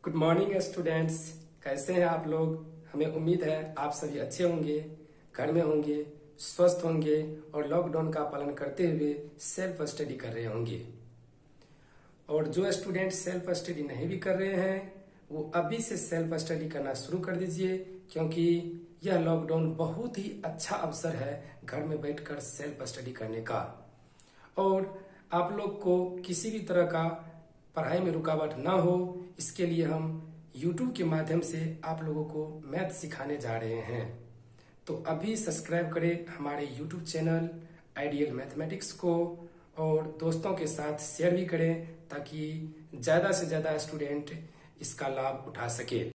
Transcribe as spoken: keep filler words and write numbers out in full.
Good morning students. कैसे हैं आप लोग? हमें उम्मीद है आप सभी अच्छे होंगे, घर में होंगे, स्वस्थ होंगे और लॉकडाउन का पालन करते हुए सेल्फ स्टडी कर रहे होंगे। और जो स्टूडेंट सेल्फ स्टडी नहीं भी कर रहे हैं वो अभी से सेल्फ स्टडी करना शुरू कर दीजिए, क्योंकि यह लॉकडाउन बहुत ही अच्छा अवसर है घर में बैठकर सेल्फ स्टडी करने का। और आप लोग को किसी भी तरह का पढ़ाई में रुकावट ना हो, इसके लिए हम यूट्यूब के माध्यम से आप लोगों को मैथ सिखाने जा रहे हैं। तो अभी सब्सक्राइब करें हमारे यूट्यूब चैनल आइडियल मैथमेटिक्स को और दोस्तों के साथ शेयर भी करें ताकि ज्यादा से ज्यादा स्टूडेंट इसका लाभ उठा सके।